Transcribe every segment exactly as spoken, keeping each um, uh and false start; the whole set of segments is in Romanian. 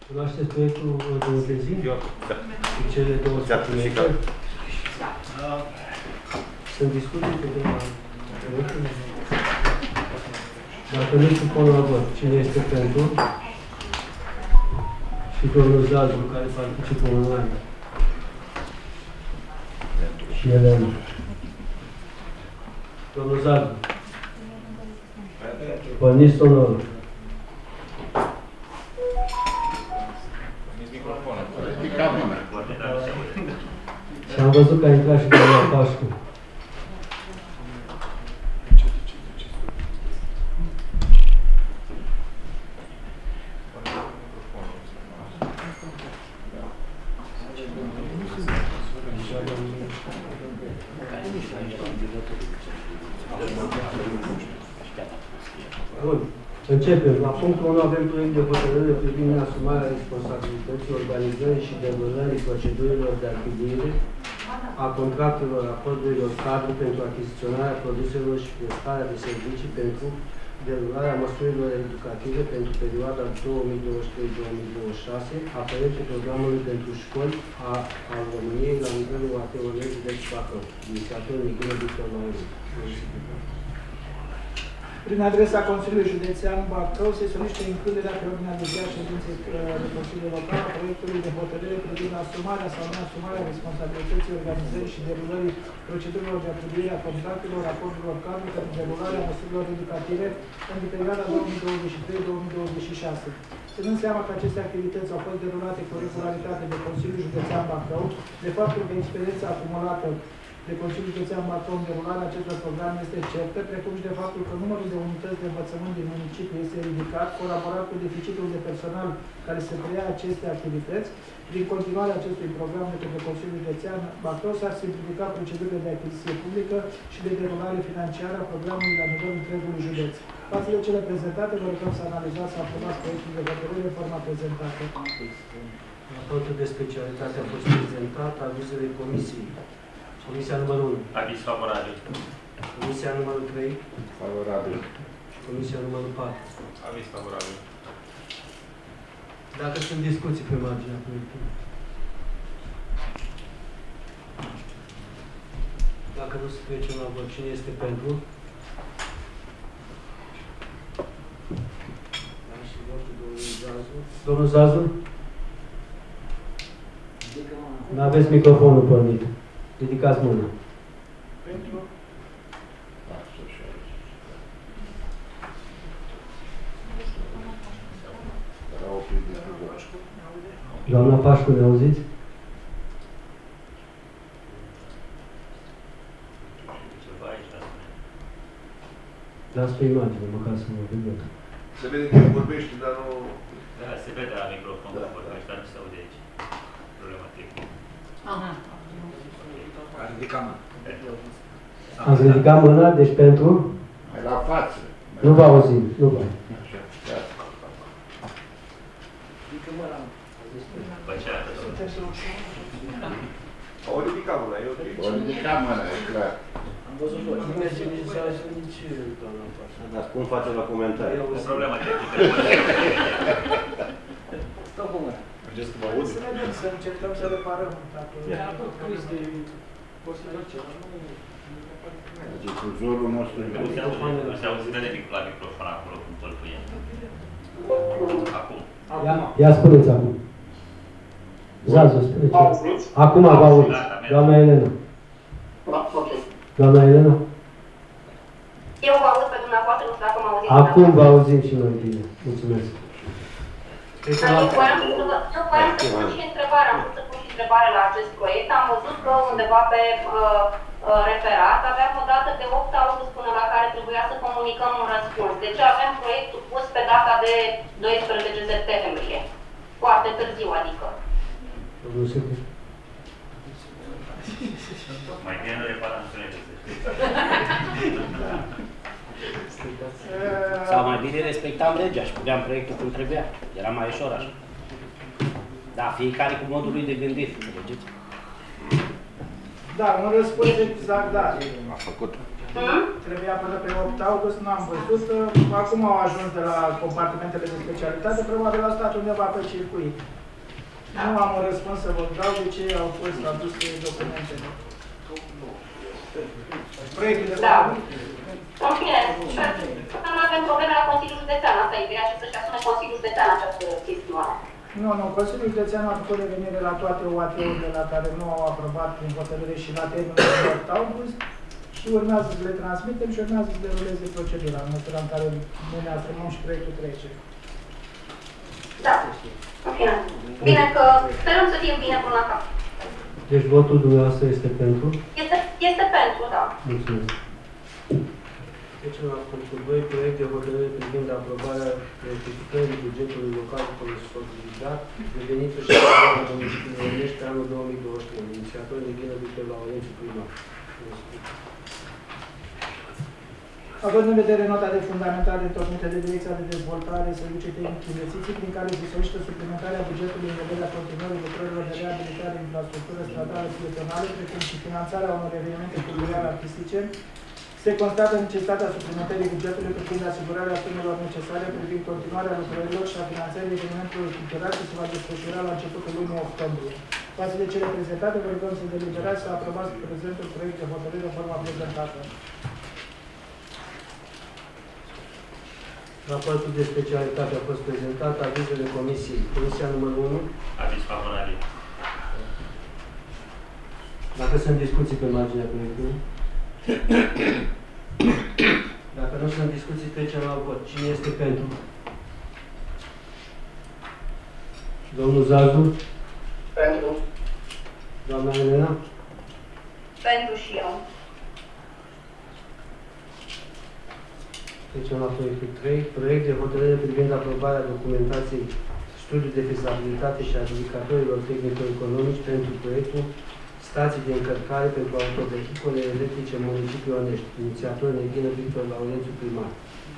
Cunoașteți proiectul de zi? Eu, da. Cu cele două suplimente? Da. Sunt discuții pe tema proiectului? Dacă nu supun la vot, cine este pentru? Și domnul Zazu, care participă online. Și Elena. Domnul Zazu. Porniți sonorul. Și am văzut că a intrat și doamna Pașcu. Bun. Începem. La punctul unu avem proiect de hotărâre privind asumarea responsabilității organizării și derulării procedurilor de achiziere a contractelor, acordurilor cadru pentru achiziționarea produselor și prestarea de servicii pentru derularea măsurilor educative pentru perioada două mii douăzeci și trei două mii douăzeci și șase, aferente programului pentru școli a, al României la nivelul A T O N județ Bacău. Inițiator Miguel Victor Mairu. Prin adresa Consiliului Județean Bacău se solicită includerea pe ordinea de zi a ședinței de Consiliul Local a proiectului de hotărâre privind asumarea sau neasumarea responsabilității organizării și derulării procedurilor de atribuire a contractelor, acordurilor cadru pentru derularea măsurilor educative în perioada două mii douăzeci și trei două mii douăzeci și șase. Ținând seama că aceste activități au fost derulate cu regularitate de Consiliul Județean Bacău, de faptul că experiența acumulată de Consiliul Județean Bacău în derularea acestor programe este certă, precum și de faptul că numărul de unități de învățământ din municipiu este ridicat, colaborat cu deficitul de personal care să preia aceste activități. Prin continuarea acestui program de către Consiliul Județean Bacău s-ar simplifica procedurile de achiziție publică și de derulare financiară a programului la nivelul întregului județ. Față de cele prezentate, vă rugăm să analizați să aprobați proiectul de hotărâre în forma prezentată. Raportul de specialitate a fost prezentat, avizele comisiei. Comisia numărul unu. Aviz favorabil. Comisia numărul trei. Favorabil. Comisia numărul patru. Aviz favorabil. Dacă sunt discuții pe marginea proiectului. Dacă nu se trecem la vot, cine este pentru? Da, și votul domnului Zazu. Domnul Zazu? N-aveți microfonul pornit. Ridicați mâna. Pentru? Doamna Pașcu, ne auziți? Dați pe imagine, măcar să mă vedem. Se vede că vorbește, dar nu... Da, se vede la microfon că vorbește, dar nu se aude aici. Problema tehnică. Aha. A ridicat mâna. Ați ridicat mâna, deci pentru? Mai la față. Nu vă auzim, nu vă. Așa, da. Ridică mâna. Băceată, Au ridicat mâna, e ok. Au ridicat mâna, e clar. Am văzut tot. Nu merge nici Zazu, nici doamna Pașcu. Dar cum face la comentarii? o problemă tehnică. Stau cu mâna. Vedeți că vă auzi? Să vedem, să încercăm să reparăm. Dacă Cristi poți să faci ceva. Difuzorul nostru... Nu se auzi de nimic la microfon acolo cum tălpâie. Acum. Ia, ia spuneți acum. Zazu, spuneți. Acum vă auzi. Doamna Elena. Doamna Elena? Eu vă aud pe dumneavoastră, nu știu dacă mă auziți. Acum vă auzim și noi bine. Mulțumesc. Eu voiam să vă pun și întrebare, am vrut să pun și întrebare la acest proiect. Am văzut că undeva pe uh, uh, referat aveam o dată de opt august până la care trebuia să comunicăm un răspuns. De ce avem proiectul pus pe data de doisprezece septembrie? Foarte târziu, adică. Mai bine nu reparăm sunete, să știți. Sau mai bine respectam legea și puneam proiectul cum trebuia. Era mai ușor așa. Da, fiecare cu modul lui de gândire. Înțelegeți? Da, un răspuns exact, da. A făcut. Hmm? Trebuia până pe opt august, n-am văzut. Acum au ajuns de la compartimentele de specialitate, probabil au stat undeva pe circuit. Nu am un răspuns să vă dau de ce au fost aduse documentele. Proiectul de Da. În fine, nu avem probleme la Consiliul Județean, asta e ideea și să-și asume Consiliul Județean această chestiune. Nu, nu, Consiliul Județean a făcut revenire la toate O A T-urile la care nu au aprobat prin hotărâre și la termenul de opt august și urmează să le transmitem și urmează să deruleze procedura, în măsura în care noi ne asumăm și proiectul trece. Da, în fine. Bine că sperăm să fie bine până la cap. Deci votul dumneavoastră este pentru? Este, este pentru, da. Mulțumesc. Trecem la punctul doi, proiect de hotărâre privind aprobarea rectificării bugetului local consolidat de venitul și aprobarea municipiului Onești pe anul două mii douăzeci și unu. Inițiator Neghină Victor Laurențiu primar. Având în vedere nota de fundamentare întocmită de Direcția de Dezvoltare Servicii Tehnice Investiții, prin care se solicită suplimentarea bugetului în vederea continuării lucrărilor de reabilitare de infrastructură stradală pietonală, precum și finanțarea unor evenimente culturale artistice, se constată necesitatea suplimentării bugetului privind asigurarea sumelor necesare privind continuarea lucrărilor și a finanțării evenimentelor culturale ce se va desfășura la începutul lunii octombrie. Față de cele prezentate, vă rugăm să deliberați să aprobați prezentul proiect de hotărâre în forma prezentată. Raportul de specialitate a fost prezentat, avizele comisiei. Comisia numărul unu. Aviz favorabil. Dacă sunt discuții pe marginea proiectului. Dacă nu sunt discuții, trecem la vot. Cine este pentru? Domnul Zazu? Pentru. Doamna Elena? Pentru și eu. Trecem la proiectul trei. Proiect de hotărâre privind aprobarea documentației studiu de fezabilitate și a indicatorilor tehnico-economici pentru proiectul stații de încărcare pentru autovehicule electrice în municipiul Onești. Inițiator Neghină Victor Laurențiu primar.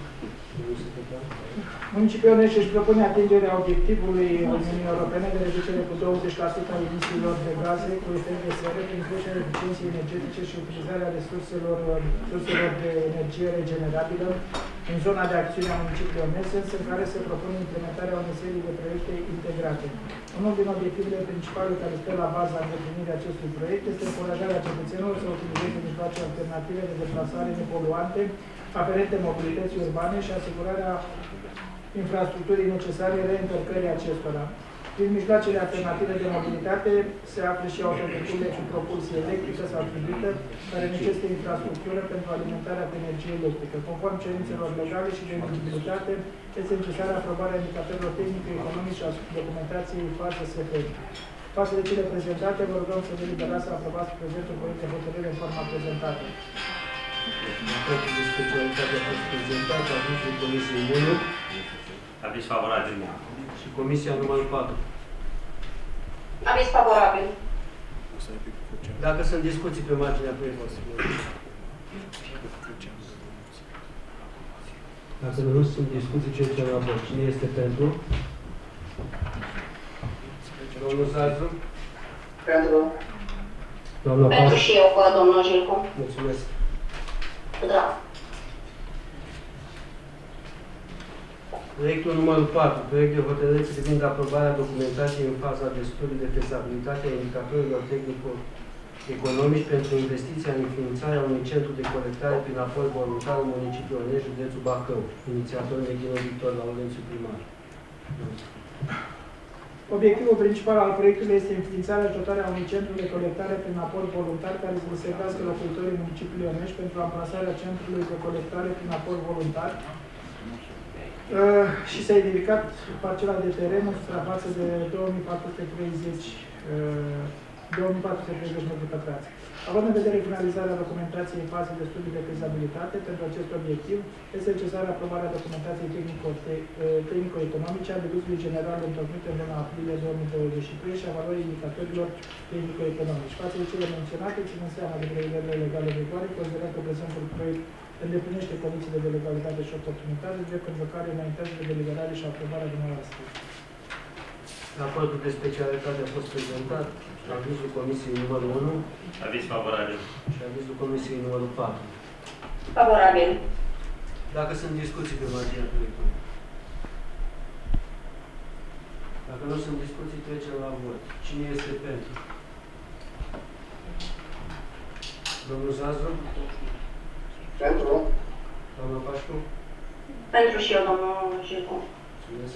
Municipiul Onești își propune atingerea obiectivului Uniunii Europene de reducere cu douăzeci la sută a emisiilor de gaze cu efect de seră prin creșterea eficienței energetice și utilizarea resurselor, surselor de energie regenerabilă în zona de acțiune a municipiului Onești, sens în care se propune implementarea unei serii de proiecte integrate. Unul din obiectivele principale care stă la baza îndeplinirii acestui proiect este încurajarea cetățenilor să utilizeze mijloace alternative de deplasare nepoluante aferente mobilității urbane și asigurarea infrastructurii necesare reîncărcării acestora. Prin mijloacele alternative de mobilitate se află și autovehiculele cu propulsie electrică sau hibrită, care necesită infrastructură pentru alimentarea cu energie electrică. Conform cerințelor legale și de eligibilitate, este necesară aprobarea indicatorilor tehnico-economici și a documentației în fază S F. Față de cele prezentate, vă rugăm să deliberați să aprobați prezentul proiect de hotărâre în forma prezentată. Raportul de specialitate a fost prezentat, avizul Comisiei unu. Aviz favorabil. Și Comisia numărul patru. Aviz favorabil. Dacă sunt discuții pe marginea proiectului. Dacă nu sunt discuții, ce ce la vot? Cine este pentru? Domnul Zazu? Pentru. Doamna Pentru Pas? și eu, cu domnul Jilcu. Mulțumesc. Da. Proiectul numărul patru. Proiect de hotărâre privind aprobarea documentației în faza de studiu de fezabilitate a indicatorilor tehnico-economici pentru investiția în înființarea unui centru de colectare prin aport voluntar în municipiul Onești, județul Bacău. Inițiator Neghină Victor Laurențiu primar. Obiectivul principal al proiectului este înființarea și dotarea unui centru de colectare prin aport voluntar care să servească locuitorii municipiului Onești pentru amplasarea centrului de colectare prin aport voluntar uh, și s-a identificat parcela de teren în suprafață de două mii patru sute treizeci metri pătrați. Având în vedere finalizarea documentației în fază de studiu de fezabilitate pentru acest obiectiv, este necesară aprobarea documentației tehnico-economice a Debitului General întocmit în luna aprilie două mii douăzeci și trei și a valorii indicatorilor tehnico-economici. Față de cele menționate, ținând seama de prevederile legale vigoare, considerăm că prezentul proiect îndeplinește condițiile de legalitate și oportunitate, drept pentru care înaintează de deliberare și aprobarea dumneavoastră. Raportul de specialitate a fost prezentat, avizul Comisiei numărul unu. Aviz favorabil. Și avizul Comisiei numărul patru. Favorabil. Dacă sunt discuții pe marginea proiectului. Dacă nu sunt discuții, trecem la vot. Cine este pentru? Domnul Zazu? Pentru. Doamna Pașcu? Pentru și eu, domnul Jicu. Mulțumesc.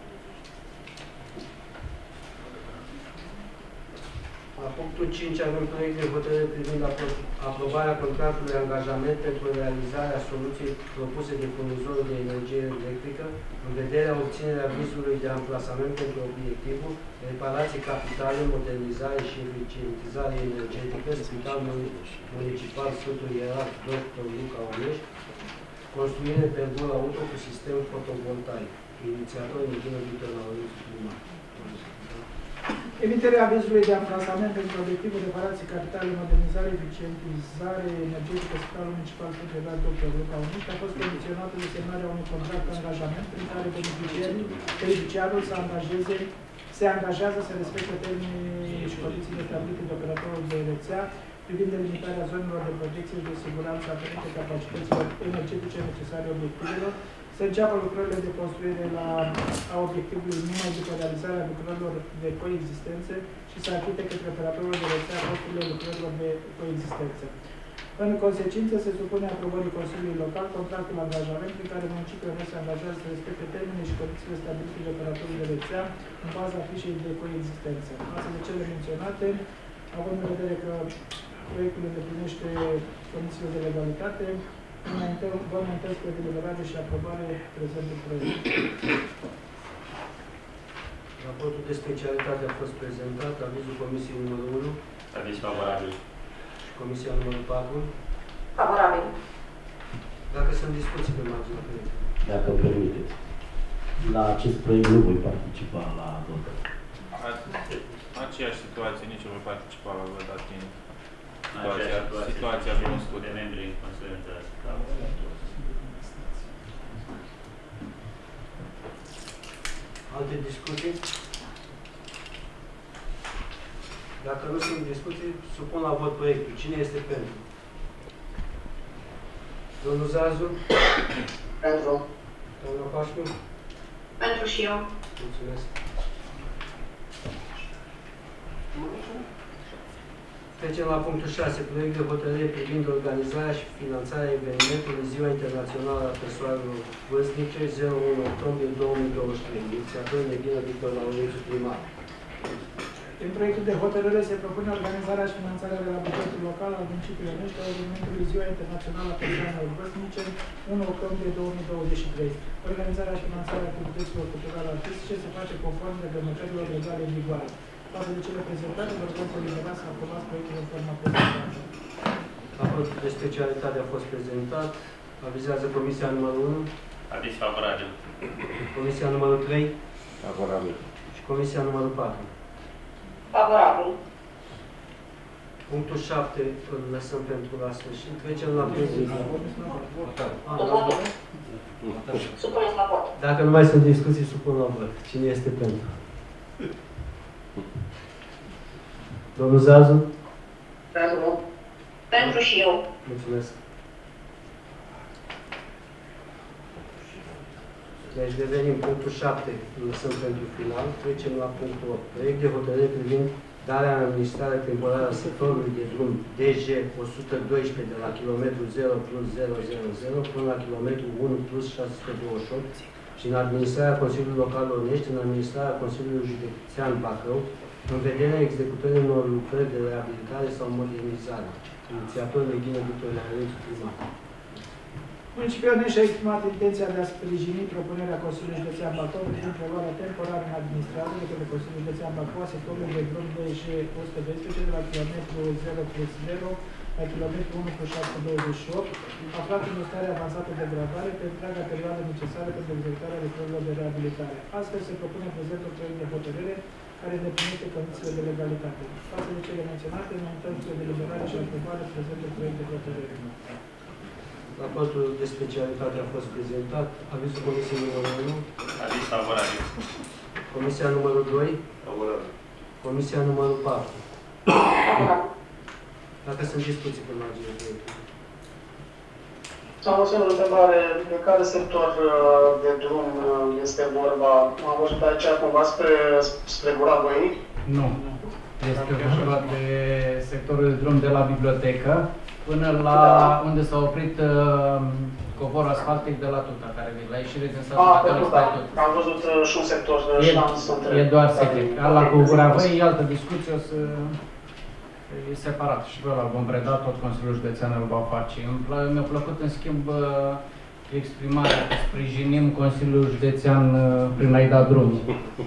La punctul cinci avem proiect de hotărâre privind apro- aprobarea contractului de angajament pentru realizarea soluției propuse de furnizorul de energie electrică în vederea obținerea avizului de amplasament pentru obiectivul reparații capitale, modernizare și eficientizare energetică, Spital Municipal Sfântul Ierarh doctor Luca Onești, construire pe bol auto cu sistem fotovoltaic. Inițiator Nichina Victor Laurențiu Primar. Emiterea avizului de amplasament pentru obiectivul reparații capitale, modernizare, eficientizare energetică, Spitalul Municipal Sfântul Ierarh doctor Luca Onești a fost condiționată de semnarea unui contract de angajament prin care beneficiarul să angajeze, se angajează să respecte termenii și condițiile stabilite de operatorul de rețea privind delimitarea zonelor de protecție și de siguranță aferente capacităților energetice necesare obiectivelor, să înceapă lucrările de construire la, a obiectivului numai după realizarea lucrărilor de coexistență și să achite către operatorul de rețea costurile lucrărilor de coexistență. În consecință, se supune aprobării Consiliului Local contractul angajament prin care municipiul Onești se angajează să respecte termenii și condițiile stabilite de operatorul de rețea în baza fișei de coexistență. Față de cele menționate, având în vedere că proiectul îndeplinește condițiile de legalitate, vă înaintez pe deliberare și aprobare prezentul proiect. Raportul de specialitate a fost prezentat, avizul Comisiei numărul unu. Aviz favorabil. Și Comisia numărul patru. Favorabil. Dacă sunt discuții pe marginea proiectului. Dacă îmi permiteți. La acest proiect nu voi participa la vot. Aceeași situație, nici nu voi participa la vot, dat fiind Situația, situația cunoscută. De membri în Consiliul Inter. Alte discuții? Dacă nu sunt discuții, supun la vot proiectul. Cine este pentru? Domnul Zazu? Pentru. Doamna Pașcu? Pentru și eu. Mulțumesc. Trecem la punctul șase. Proiect de hotărâre privind organizarea și finanțarea evenimentului Ziua Internațională a Persoanelor Vârstnice zero unu octombrie două mii douăzeci și trei. Inițiator Nichina Victor Laurențiu Primar. În proiectul de hotărâre se propune organizarea și finanțarea de la bugetul local al municipiului Onești a evenimentului Ziua Internațională a Persoanelor Vârstnice unu octombrie două mii douăzeci și trei. Organizarea și finanțarea activităților culturale artistice se face conform reglementărilor legale în vigoare. Față de cele prezentate, vă rog să deliberați să aprobați proiectul în forma prezentată. Raportul de specialitate a fost prezentat. Avizează Comisia numărul unu. Aviz favorabil. Comisia numărul trei. Favorabil. Și Comisia numărul patru. Favorabil. Punctul șapte îl lăsăm pentru la sfârșit. Trecem la punctul. Supuneți la vot. Dacă nu mai sunt discuții, supun la vot. Cine este pentru? Domnul Zazu? Pentru. Pentru și eu. Mulțumesc. Deci revenim punctul șapte, îl lăsăm pentru final. Trecem la punctul opt. Proiect de hotărâre privind darea în administrare temporară a sectorului de drum D J o sută doisprezece de la kilometrul zero plus zero zero zero până la kilometrul unu plus șase sute douăzeci și opt și în administrarea Consiliului Local Onești, în administrarea Consiliului Județean Bacău, în vederea executării unor lucrări de reabilitare sau modernizare. Inițiator Nichina Victor Laurențiu Primar. Municipiul Onești a exprimat intenția de a sprijini propunerea Consiliului Județean Bacău privind preluarea temporară în administrare de către Consiliul Județean Bacău a sectorului de drum D J o sută doisprezece de la kilometrul zero plus zero la kilometrul unu plus șase sute douăzeci și opt, aflat în o stare avansată de gradare pe întreaga perioadă necesară pentru executarea lucrărilor de reabilitare. Astfel se propune prezentul proiect de hotărâre care îndeplinește condițiile de legalitate. Față de cele menționate, înaintăm spre deliberare și aprobare prezentul proiect de hotărâre. Raportul de specialitate a fost prezentat. Avizul Comisiei numărul unu. Aviz favorabil. Comisia numărul doi. Favorabil. Comisia numărul patru. Favorabil. Dacă sunt discuții pe marginea proiectului. Am o singură întrebare. De care sector de drum este vorba? Am văzut aici cumva spre, spre Gura Văii? Nu. Este vorba de sectorul de drum de la bibliotecă până la da. unde s-a oprit uh, covorul asfaltic de la Tuta, care vine la ieșire din satul Ah, care da. Am văzut uh, și un sector și n-am să întreb. E doar secret. La cu Gura Văii e altă discuție, o să... E separat și pe ăla vom preda, tot Consiliul Județean îl va face. Mi-a plăcut, în schimb, exprimarea că sprijinim Consiliul Județean prin a-i da drumul.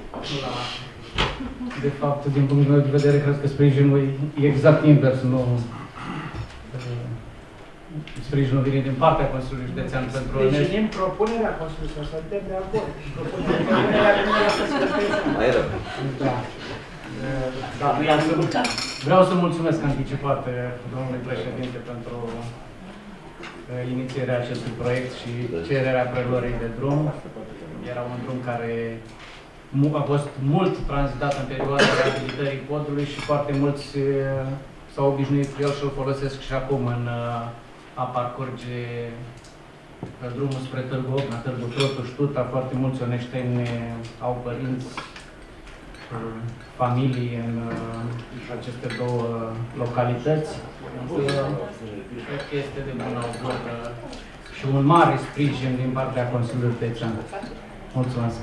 De fapt, din punctul meu de vedere, cred că sprijinul e exact invers, nu... Sprijinul vine din partea Consiliului Județean pentru... Sprijinim propunerea Consiliului, să suntem de acord. Propunerea vine la Consiliul Județean. Mai rău. Da. Da, vreau să mulțumesc anticipat domnului președinte pentru uh, inițierea acestui proiect și cererea preluării de drum. Era un drum care a fost mult tranzitat în perioada reabilitării podului și foarte mulți uh, s-au obișnuit cu el și îl folosesc și acum în uh, a parcurge uh, drumul spre Târgu Ocna, Târgu Trotu, Ștuta. Foarte mulți oneșteni au părinți, familii în uh, aceste două localități. Cred că este de bun augur uh, și un mare sprijin din partea Consiliului Județean. Mulțumesc!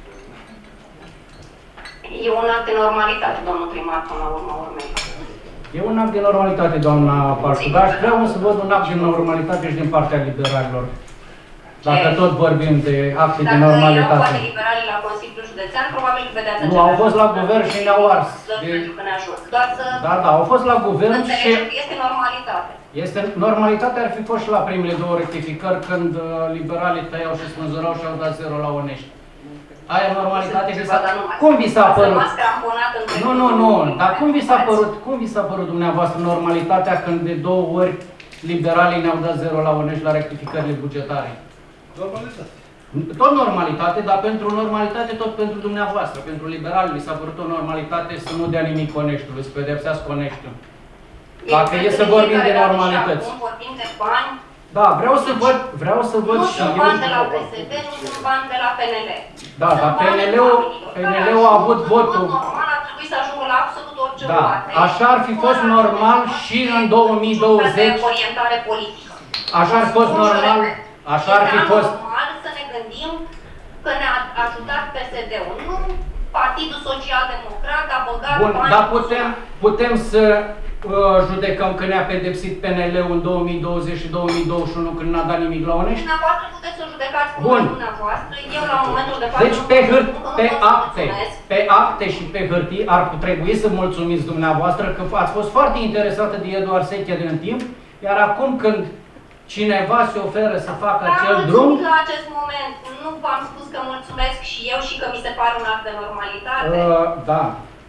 E un act de normalitate, domnul primar, până la urma urmei. E un act de normalitate, doamna Pașcu, dar vreau să văd un act de normalitate și din partea liberalilor. Dacă tot vorbim de acte de normalitate. Dacă erau poate liberalii la Consiliul Județean, probabil că vedeați Nu, au fost la guvern și ne-au ars. Doar să... Da, da, au fost la guvern și... Este normalitate. Este normalitate, ar fi fost și la primele două rectificări, când uh, liberalii tăiau și spânzurau și au dat zero la Onești. Aia normalitate și s-a... Cum vi s-a părut? Nu, nu, nu, dar cum vi s-a părut, cum vi s-a părut dumneavoastră normalitatea când de două ori liberalii ne-au dat zero la Onești la rectificările bugetare? Normalitate. Tot normalitate, dar pentru normalitate tot pentru dumneavoastră. Pentru liberali mi s-a părut o normalitate să nu dea nimic Oneștiului, să pedepsească Oneștiul. Dacă e să vorbim de normalități. Vorbim de bani. Da, vreau să văd, vreau să văd și eu. Nu sunt bani de la P S D, nu sunt bani de la P N L. Da, dar P N L-ul P N L-ul a avut votul. Normal ar trebui să ajungă la absolut orice Da, așa ar fi fost normal și în două mii douăzeci. Orientare politică. Așa ar fi fost normal. Așa ar fi fost. Normal să ne gândim că ne-a ajutat P S D-ul, nu Partidul Social Democrat a băgat Bun, bani. dar putem, putem să uh, judecăm că ne-a pedepsit P N L-ul în două mii douăzeci și două mii douăzeci și unu când n-a dat nimic la Onești? Dumneavoastră puteți să judecați cu dumneavoastră. Eu la momentul de față... Deci pe, hâr pe acte, pe acte și pe hârtii ar trebui să mulțumiți dumneavoastră că ați fost foarte interesată de Eduard Sechia din timp, iar acum când cineva se oferă să facă da, acel drum... la acest moment. Nu v-am spus că mulțumesc și eu și că mi se pare un act de normalitate. Uh, da.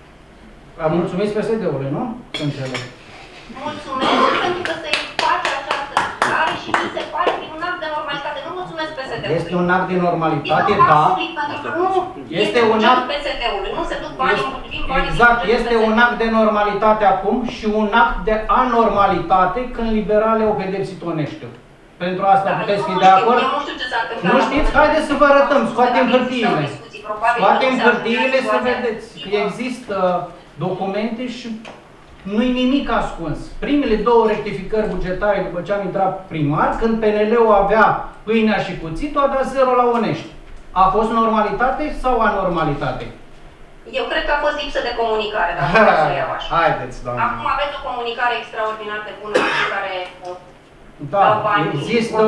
Am mulțumit P S D-ului, nu? Înțeleg. Mulțumesc pentru că se face această lucrare și mi se pare că e un act de normalitate. Nu mulțumesc P S D-ului. Este un act de normalitate, da. Nu, este un act... P S D-ului. Nu se duc banii împotriva banii. Exact, este un act de normalitate acum și un act de anormalitate când liberale au pedepsit Oneștiul. Pentru asta da, puteți fi de acord? Eu nu știu ce s-a întâmplat. Nu știți? Haideți să vă arătăm. Scoatem hârtiile. Scoatem hârtiile să vedeți că există documente și nu-i nimic ascuns. Primele două rectificări bugetare după ce am intrat primar, când P N L-ul avea pâinea și cuțitul, a dat zero la Onești. A fost normalitate sau anormalitate? Eu cred că a fost lipsă de comunicare, dacă vreau să iau așa. Haideți, doamne. Acum aveți o comunicare extraordinar de bună cu care da, există,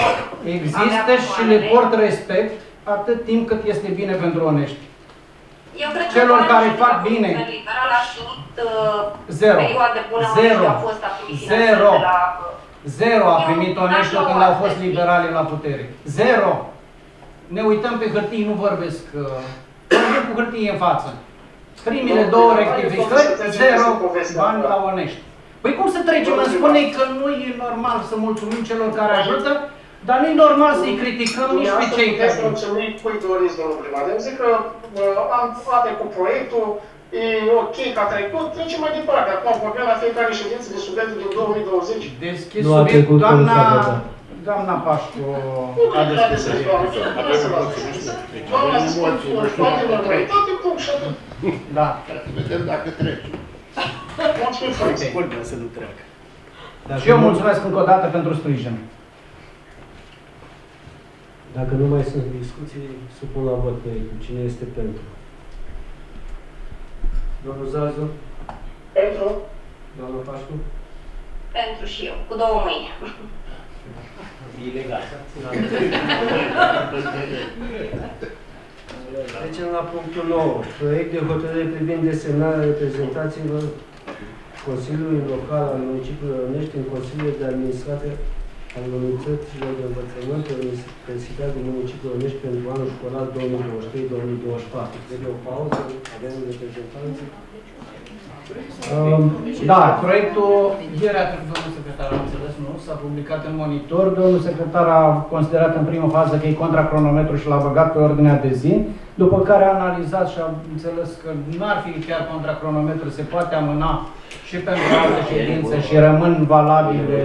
există și le port respect atât timp cât este bine pentru Onești. Eu cred că celor care fac bine. Liberal a știut zero. perioade bună zero. a fost acum Zero. de la... Zero a primit Oneștiul când au fost liberali la putere. Zero. Ne uităm pe hârtii, nu vorbesc. Vorbim cu hârtie în față. Primele două rectificări, zero bani la Onești. Păi cum să trecem? Îmi spune că nu e normal să mulțumim celor care ajută, dar nu e normal să-i criticăm nici pe cei care... Nu mulțumim, cui doriți, domnul primar. Îmi zic că am toate cu proiectul, e ok că a trecut, trecem mai departe. Acum vorbim la fiecare ședință de subiectul din două mii douăzeci. Deschis subiectul, doamna, Doamna Pașcu Nu a trebuie să deschis. doamna, nu să vă ascuns. Doamna a spus, toate normalitate, punct și atât. Da. Vedem dacă trece. Mulțumim frumos. Sper să nu treacă. Și eu mulțumesc încă o dată pentru sprijin. Dacă nu mai sunt discuții, supun la vot proiectul. Cine este pentru? Domnul Zazu? Pentru. Doamna Pașcu? Pentru și eu, cu două mâini. Ilegal. Trecem la punctul nouă. Proiect de hotărâre privind desemnarea reprezentanților Consiliului Local al Municipiului Rănești în Consiliul de Administrație al Unităților de Învățământ Universitar din Municipiul Rănești pentru anul școlar două mii douăzeci și trei două mii douăzeci și patru. Trebuie o pauză, avem reprezentanții. Da, proiectul, ieri a trecut domnul secretar, am înțeles, nu? S-a publicat în monitor. Domnul secretar a considerat în primă fază că e contra cronometru și l-a băgat pe ordinea de zi, după care a analizat și a înțeles că nu ar fi chiar contra cronometru, se poate amâna și pentru alte ședințe și rămân valabile.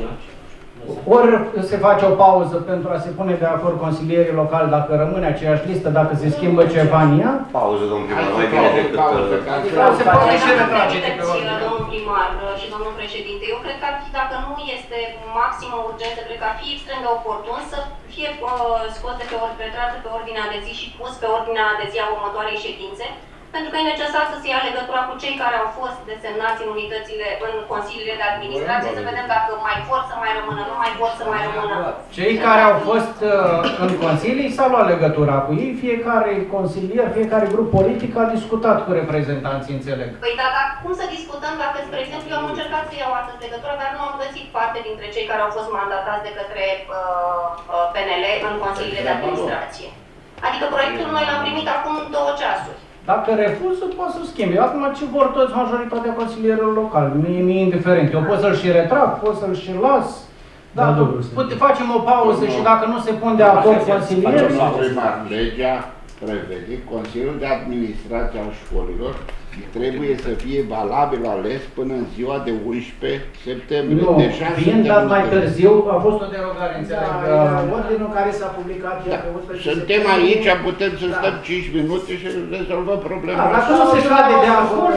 Ori se face o pauză pentru a se pune de acord consilierii locali dacă rămâne aceeași listă, dacă se schimbă ceva în ea. Pauză, domnul primar, mai bine decât... Se poate și retrage de pe ordine. Domnul primar și domnul președinte, eu cred că ar fi, dacă nu este maximă urgență, cred că ar fi extrem de oportun să fie uh, scos de pe ordine, retras de pe ordinea de zi și pus pe ordinea de zi a următoarei ședințe, pentru că e necesar să se ia legătura cu cei care au fost desemnați în unitățile, în consiliile de administrație, să vedem dacă mai vor să mai rămână, nu mai vor să mai rămână. Cei care au fost uh, în consilii s-au luat legătura cu ei, fiecare consilier, fiecare grup politic a discutat cu reprezentanții, înțeleg. Păi da, dar cum să discutăm dacă, spre exemplu, eu am încercat să iau astăzi legătură, dar nu am găsit parte dintre cei care au fost mandatați de către uh, uh, P N L în consiliile de administrație. Adică proiectul noi l-am primit acum două ceasuri. Dacă refuză, poate să schimbe. Acum ce vor toți majoritatea consilierilor locali? Mie mi-e indiferent. Eu pot să-l și retrag, pot să-l și las. Da, da, facem o pauză și dacă nu se pun de acord consilierii... Legea prevede Consiliul de Administrație al școlilor trebuie să fie valabil ales până în ziua de unsprezece septembrie. Nu, Deja fiind dat mai târziu, a fost o derogare, înțeleg. Da, ordinul care s-a publicat da. pe unsprezece Suntem aici, putem să da. stăm cinci minute și rezolvăm problema. Da, dacă nu se cade de acord,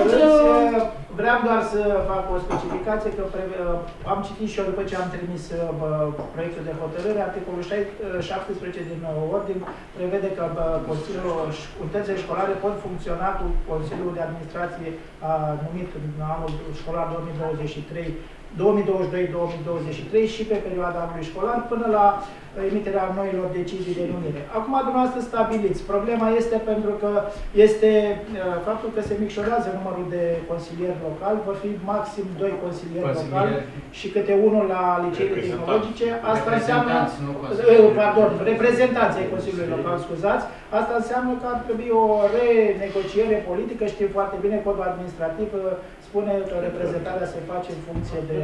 vreau doar să fac o specificație, că am citit și eu după ce am trimis proiectul de hotărâre, articolul șaptesprezece din ordin prevede că Consiliul Unitățile Școlare pot funcționa cu Consiliul de Administrație a numit în anul școlar două mii douăzeci și trei două mii douăzeci și doi două mii douăzeci și trei și pe perioada anului școlar până la emiterea noilor decizii de numire. Acum dumneavoastră stabiliți. Problema este pentru că este faptul că se micșorează numărul de consilieri locali, vor fi maxim doi consilieri locali și câte unul la liceele tehnologice. Asta înseamnă, pardon, reprezentanții ai Consiliului Local, scuzați. Asta înseamnă că ar trebui o renegociere politică. Știm foarte bine, codul administrativ spune că reprezentarea se face în funcție de,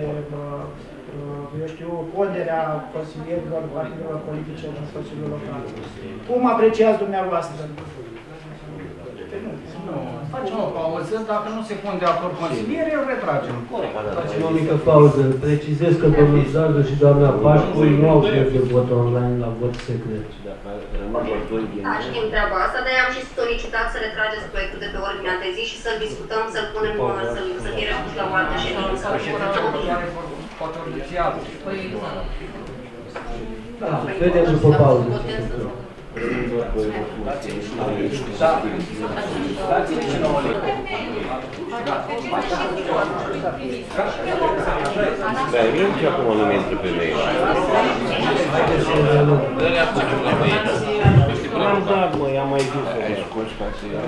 eu știu, ponderea consilierilor partidelor politice în Consiliul Local. Cum apreciați dumneavoastră? Nu, facem o pauză, dacă nu se pun de acord consilierii, îl retragem. Facem o mică pauză. Precizez că domnul Zardu și doamna Pașcu nu au drept de vot online la vot secret. Da, știm treaba asta, dar am și solicitat să retrageți proiectul de pe ordinea de zi și să-l discutăm, să-l punem, să fie repus la o altă ședință. Da, vedem după pauză. Da, eu nu știu acum nu mi-intră pe mail. Am dat, mă, i-am mai zis. Ai scos ca să ia.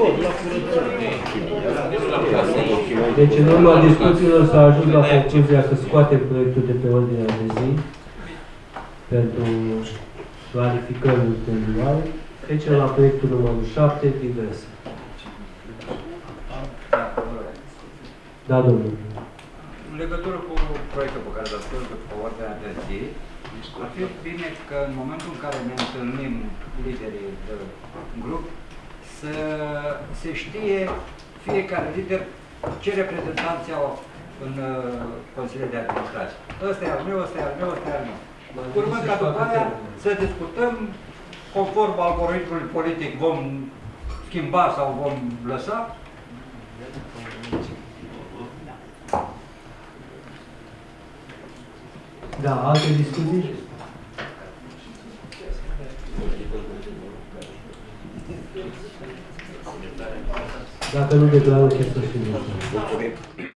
Deci în urma discuțiilor s-a ajuns la concluzia că scoate proiectul de pe ordinea de zi pentru clarificări ulterioare. Trecem la proiectul numărul șapte, diverse. Da, domnule. În legătură cu proiectul pe care l-ați spus pe ordinea de zi, ar fi bine că în momentul în care ne întâlnim liderii de grup, să se știe fiecare lider ce reprezentanți au în Consiliul de Administrație. Ăsta e al meu, ăsta e al meu, ăsta e al meu. urmând ca după aia să discutăm conform algoritmului politic vom schimba sau vom lăsa. Da, alte discuții? Dacă nu declarăm chestia.